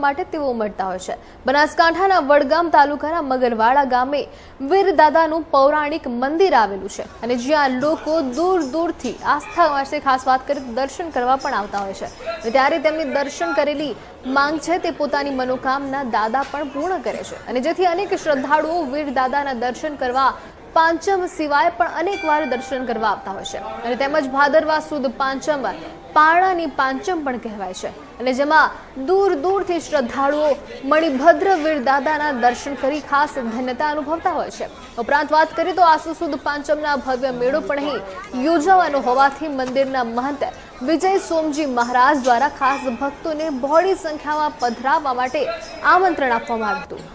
માટે તેઓ ઉમટતા હોય છે। બનાસકાંઠાના વડગામ તાલુકાના મગરવાડા ગામે વીરદાદાનું પૌરાણિક મંદિર આવેલું છે અને જ્યાં લોકો દૂર દૂરથી આસ્થા માટે ખાસ વાત કરી દર્શન કરવા પણ આવતા હોય છે। ત્યારે તેમની દર્શન કરેલી માંગ છે તે પોતાની મનોકામના દાદા પણ પૂર્ણ કરે છે અને જેથી અનેક શ્રદ્ધાળુઓ વીરદાદાના દર્શન કરવા પાંચમ સિવાય પણ અનેક વાર દર્શન કરવા આવતા હોય છે અને તેમજ ભાદરવા સુદ પાંચમ પારણાની પાંચમ પણ કહેવાય છે અને જેમાં દૂર દૂરથી શ્રદ્ધાળુઓ મણિભદ્ર વીરદાદાના દર્શન કરી ખાસ ધન્યતા અનુભવતા હોય છે। ઉપરાંત વાત કરીએ તો આસો સુદ પાંચમના ભવ્ય મેળો પણ અહીં યોજાવાનો હોવાથી મંદિરના મહંત વિજય સોમજી મહારાજ દ્વારા ખાસ ભક્તોને બહોળી સંખ્યામાં પધરાવવા માટે આમંત્રણ આપવામાં આવ્યું હતું।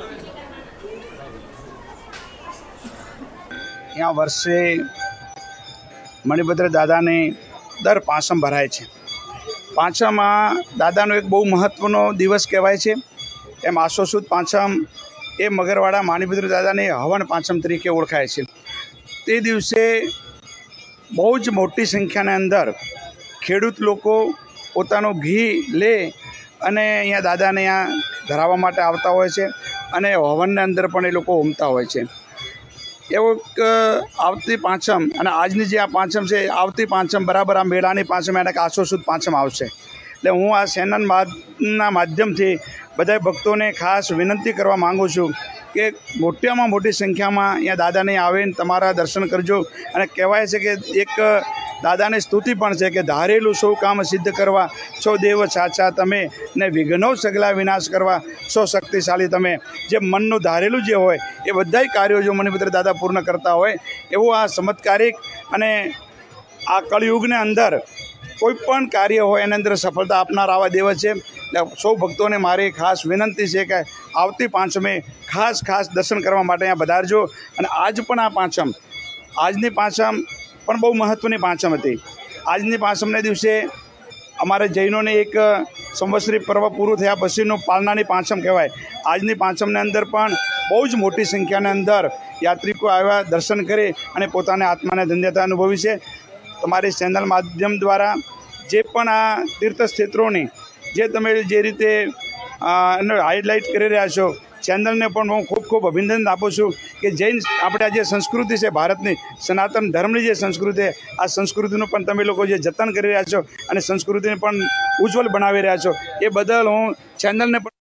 यहाँ वर्षे मणिभद्र दादा ने दर पांचम भराय छे। पांचम दादा एक बहु महत्वनो दिवस कहवाय छे। एम आसो सुद पांचम ए मगरवाड़ा मणिभद्र दादा ने हवन पांचम तरीके ओळखाय छे। ते दिवसे बहु ज मोटी संख्या ने अंदर खेडूत लोको पोतानो घी ले अने अहींया दादा ने अहींया धरावा माटे आवता होय छे अने हवन ने अंदर पण ए लोको होमता होय छे। एवं आवती पांचम अने आजनी जे आ पांचम छे आवती पांचम बराबर आ मेळानी पांचम एने आसो सुद पांचम आवशे। એટલે હું આ ચેનલના માધ્યમથી બધા ભક્તોને ખાસ વિનંતી કરવા માગું છું કે મોટામાં મોટી સંખ્યામાં અહીંયા દાદાને આવીને તમારા દર્શન કરજો। અને કહેવાય છે કે એક દાદાની સ્તુતિ પણ છે કે ધારેલું સૌ કામ સિદ્ધ કરવા સૌ દેવ સાચા તમે ને વિઘ્નો સગલા વિનાશ કરવા સૌ શક્તિશાળી તમે। જે મનનું ધારેલું જે હોય એ બધાય કાર્યો જો મણિભદ્ર દાદા પૂર્ણ કરતા હોય એવું આ ચમત્કારિક અને આ કળયુગને અંદર કોઈપણ કાર્ય હોય એની અંદર સફળતા આપનાર આવા દેવ છે। એટલે સૌ ભક્તોને મારી ખાસ વિનંતી છે કે આવતી પાંચમે ખાસ દર્શન કરવા માટે અહીંયા પધારજો। અને આજ પણ આ પાંચમ આજની પાંચમ પણ બહુ મહત્ત્વની પાંચમ હતી। આજની પાંચમને દિવસે અમારા જૈનોને એક સંવત્સરી પર્વ પૂરું થયા પછીનું પાલનાની પાંચમ કહેવાય। આજની પાંચમને અંદર પણ બહુ જ મોટી સંખ્યાની અંદર યાત્રિકો આવ્યા દર્શન કરી અને પોતાને આત્માને ધન્યતા અનુભવી છે। તમારી ચેનલ માધ્યમ દ્વારા જે પણ આ તીર્થક્ષેત્રોની જે તમે જે રીતે એનો હાઇલાઇટ કરી રહ્યા છો ચેનલને પણ હું ખૂબ અભિનંદન આપું છું કે જૈન આપણે જે સંસ્કૃતિ છે ભારતની સનાતન ધર્મની જે સંસ્કૃતિ આ સંસ્કૃતિનું પણ તમે લોકો જે જતન કરી રહ્યા છો અને સંસ્કૃતિને પણ ઉજ્જવળ બનાવી રહ્યા છો એ બદલ હું ચેનલને પણ